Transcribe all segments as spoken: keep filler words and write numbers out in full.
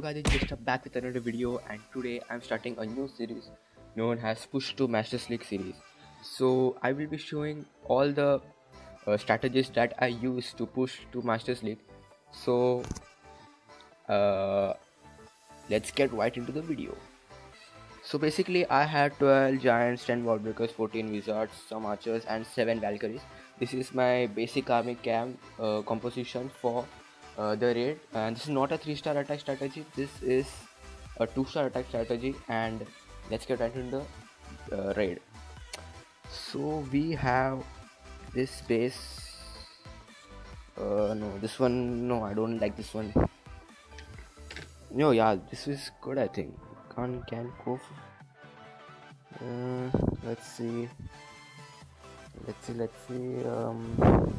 guys, it's just back with another video, and today I'm starting a new series known as Push to Masters League series. So I will be showing all the uh, strategies that I use to push to Masters League. So uh, let's get right into the video. So basically I had twelve giants, ten wall breakers, fourteen wizards, some archers and seven valkyries. This is my basic army camp uh, composition for uh, the raid, and this is not a three star attack strategy, this is a two star attack strategy. And let's get right into the uh, raid. So we have this base, uh, no this one, no I don't like this one. No, yeah, this is good. I think can can go for, uh, let's see let's see let's see um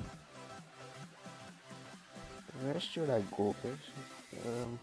where should I go? um,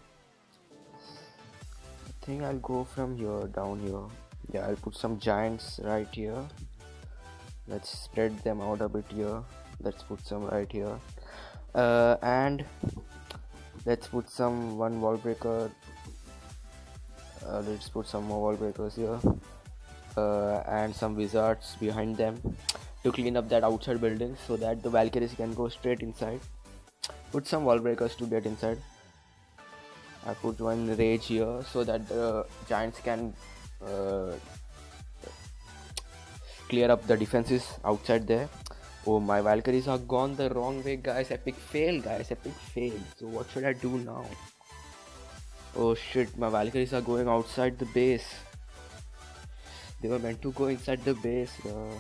I think I'll go from here down here. Yeah, I'll put some giants right here. Let's spread them out a bit here. Let's put some right here, uh, and let's put some one wall breaker. Uh, let's put some more wall breakers here, uh, and some wizards behind them to clean up that outside building so that the valkyries can go straight inside. Put some wall breakers to get inside. I put one rage here so that the giants can uh, clear up the defenses outside there. Oh, my valkyries are gone the wrong way, guys. Epic fail, guys. Epic fail. So what should I do now? Oh shit, my valkyries are going outside the base. They were meant to go inside the base. Uh,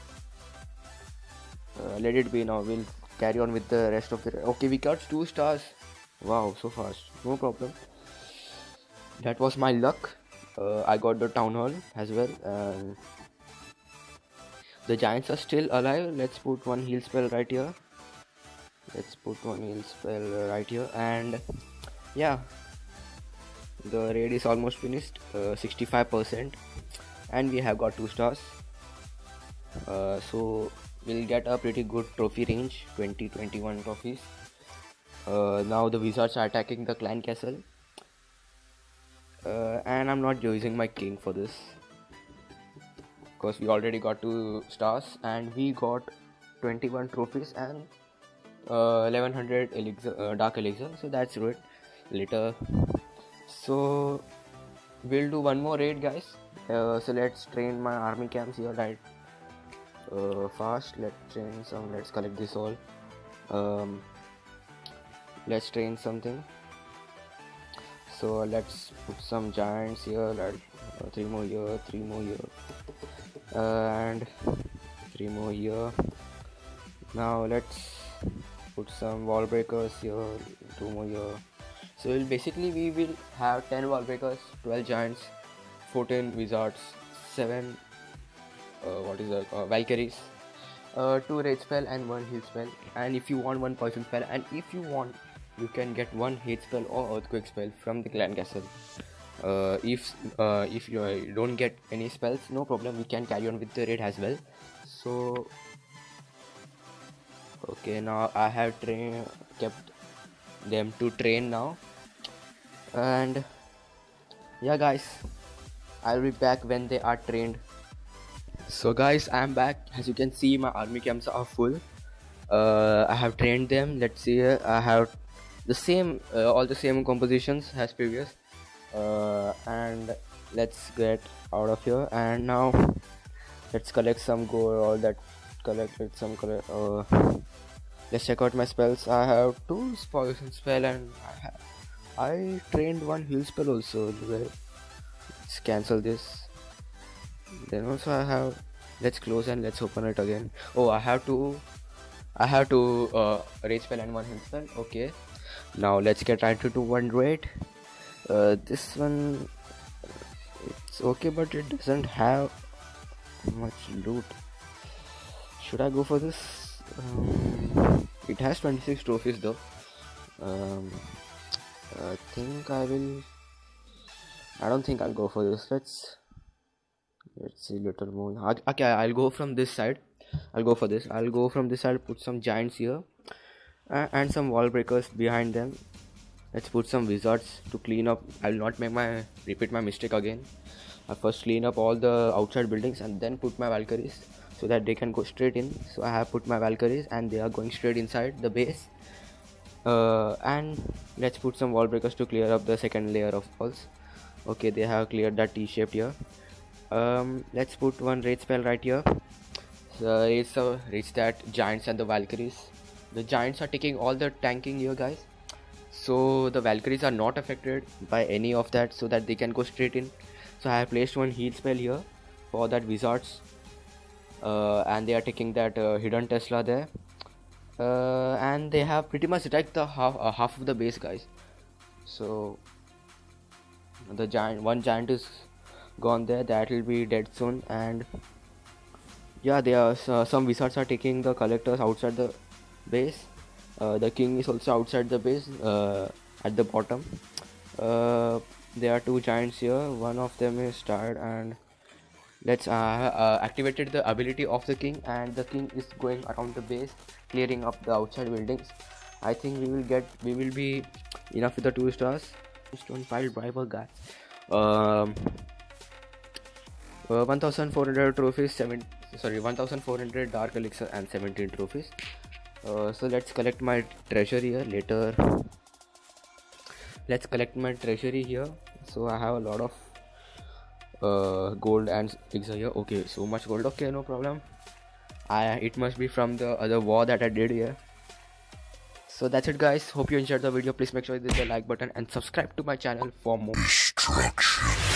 uh, let it be now. We'll carry on with the rest of the... Okay, we got two stars. Wow, so fast. No problem. That was my luck. Uh, I got the town hall as well. And the giants are still alive. Let's put one heal spell right here. Let's put one heal spell right here. And yeah, the raid is almost finished, uh, sixty-five percent, and we have got two stars. Uh, so we'll get a pretty good trophy range, twenty twenty-one trophies. Uh, now the wizards are attacking the clan castle, uh, and I'm not using my king for this because we already got two stars and we got twenty-one trophies and uh, eleven hundred elixir, uh, dark elixir, so that's good. Later, so we'll do one more raid, guys. Uh, so let's train my army camps here right uh, fast. Let's train some. Let's collect this all. Um, let's train something. So let's put some giants here. Like, uh, three more here, three more here, uh, and three more here. Now let's put some wall breakers here, two more here. So we'll basically we will have ten wall breakers, twelve giants, fourteen wizards, seven uh, what is that uh, valkyries, uh, two rage spell and one heal spell. And if you want one poison spell, and if you want, you can get one hate spell or earthquake spell from the clan castle. Uh, if uh, if you uh, don't get any spells, no problem, we can carry on with the raid as well. So okay, now I have train kept them to train now, and yeah guys, I'll be back when they are trained. So guys, I'm back. As you can see, my army camps are full. uh, I have trained them. Let's see here. I have the same uh, all the same compositions as previous, uh, and let's get out of here. And now let's collect some gold. All that collected some color. uh, Let's check out my spells. I have two poison spell and I, have, I trained one heal spell also. Let's cancel this. Then also I have. Let's close and let's open it again. Oh, I have to. I have to uh, rage spell and one heal spell. Okay. Now let's get right into one raid. Uh, this one, it's okay, but it doesn't have much loot. Should I go for this? Um, it has twenty-six trophies though. um, I think I will I don't think I'll go for this. Let's let's see little more. Okay, I'll go from this side. I'll go for this. I'll go from this side, put some giants here, uh, and some wall breakers behind them. Let's put some wizards to clean up. I will not make my repeat my mistake again. I first clean up all the outside buildings and then put my Valkyries so that they can go straight in. So I have put my Valkyries and they are going straight inside the base. Uh, and let's put some wall breakers to clear up the second layer of walls. Okay, they have cleared that T-shaped here. Um, let's put one raid spell right here. So raise, uh, raise that giants and the Valkyries. The giants are taking all the tanking here, guys. So the Valkyries are not affected by any of that, so that they can go straight in. So I have placed one heal spell here for that wizards, uh, and they are taking that uh, hidden Tesla there. Uh, and they have pretty much attacked the half uh, half of the base, guys. So the giant one giant is gone there, that will be dead soon. And yeah, there are uh, some wizards are taking the collectors outside the base. Uh, the king is also outside the base, uh, at the bottom. Uh, there are two giants here, one of them is tired, and let's uh, uh, activated the ability of the king, and the king is going around the base clearing up the outside buildings. I think we will get we will be enough with the two stars. Stone pile driver, guys. Um, uh, one thousand four hundred trophies, seven sorry one thousand four hundred dark elixir and seventeen trophies. Uh, so let's collect my treasury here later. Let's collect my treasury here. So I have a lot of uh, gold and things here. Okay, so much gold. Okay, no problem. I it must be from the other war that I did here. So that's it, guys. Hope you enjoyed the video. Please make sure you hit the like button and subscribe to my channel for more destruction.